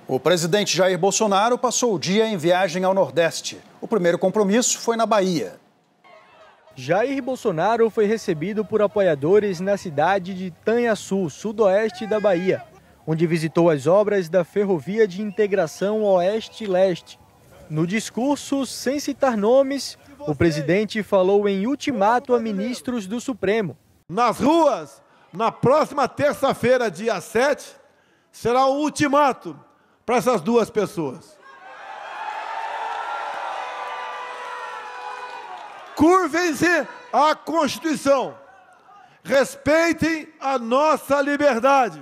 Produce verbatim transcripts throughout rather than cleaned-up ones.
O presidente Jair Bolsonaro passou o dia em viagem ao Nordeste. O primeiro compromisso foi na Bahia. Jair Bolsonaro foi recebido por apoiadores na cidade de Tanhaçu, sudoeste da Bahia, onde visitou as obras da Ferrovia de Integração Oeste-Leste. No discurso, sem citar nomes, o presidente falou em ultimato a ministros do Supremo. Nas ruas, na próxima terça-feira, dia sete, será um ultimato para essas duas pessoas. Curvem-se à Constituição. Respeitem a nossa liberdade.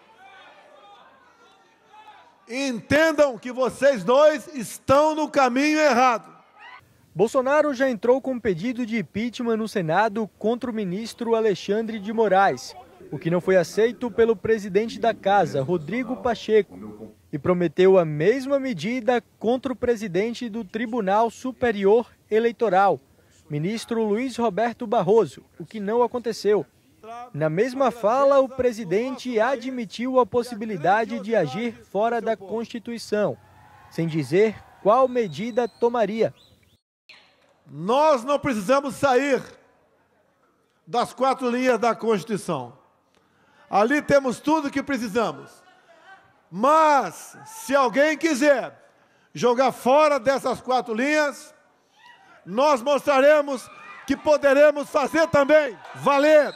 Entendam que vocês dois estão no caminho errado. Bolsonaro já entrou com um pedido de impeachment no Senado contra o ministro Alexandre de Moraes, o que não foi aceito pelo presidente da Casa, Rodrigo Pacheco, e prometeu a mesma medida contra o presidente do Tribunal Superior Eleitoral, ministro Luiz Roberto Barroso, o que não aconteceu. Na mesma fala, o presidente admitiu a possibilidade de agir fora da Constituição, sem dizer qual medida tomaria. Nós não precisamos sair das quatro linhas da Constituição. Ali temos tudo o que precisamos. Mas, se alguém quiser jogar fora dessas quatro linhas, nós mostraremos que poderemos fazer também valer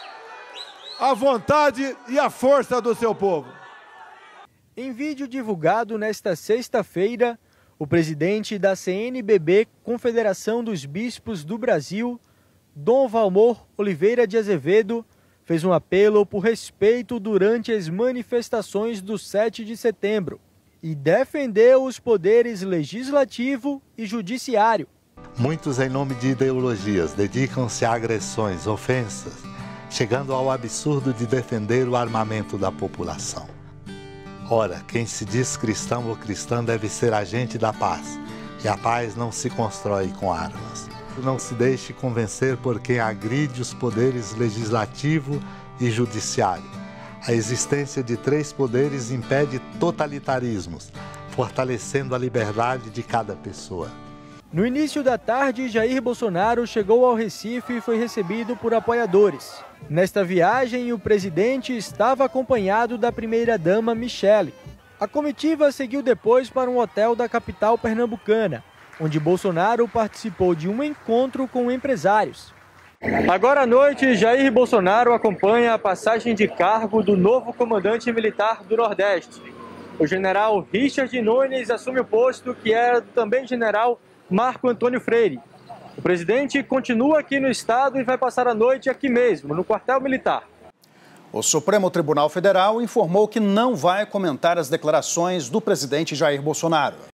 a vontade e a força do seu povo. Em vídeo divulgado nesta sexta-feira, o presidente da C N B B, Confederação dos Bispos do Brasil, Dom Valmor Oliveira de Azevedo, fez um apelo por respeito durante as manifestações do sete de setembro e defendeu os poderes legislativo e judiciário. Muitos, em nome de ideologias, dedicam-se a agressões, ofensas, chegando ao absurdo de defender o armamento da população. Ora, quem se diz cristão ou cristã deve ser agente da paz, e a paz não se constrói com armas. Não se deixe convencer por quem agride os poderes legislativo e judiciário. A existência de três poderes impede totalitarismos, fortalecendo a liberdade de cada pessoa. No início da tarde, Jair Bolsonaro chegou ao Recife e foi recebido por apoiadores. Nesta viagem, o presidente estava acompanhado da primeira-dama Michele. A comitiva seguiu depois para um hotel da capital pernambucana, onde Bolsonaro participou de um encontro com empresários. Agora à noite, Jair Bolsonaro acompanha a passagem de cargo do novo comandante militar do Nordeste. O general Richard Nunes assume o posto que era também general Marco Antônio Freire. O presidente continua aqui no estado e vai passar a noite aqui mesmo, no quartel militar. O Supremo Tribunal Federal informou que não vai comentar as declarações do presidente Jair Bolsonaro.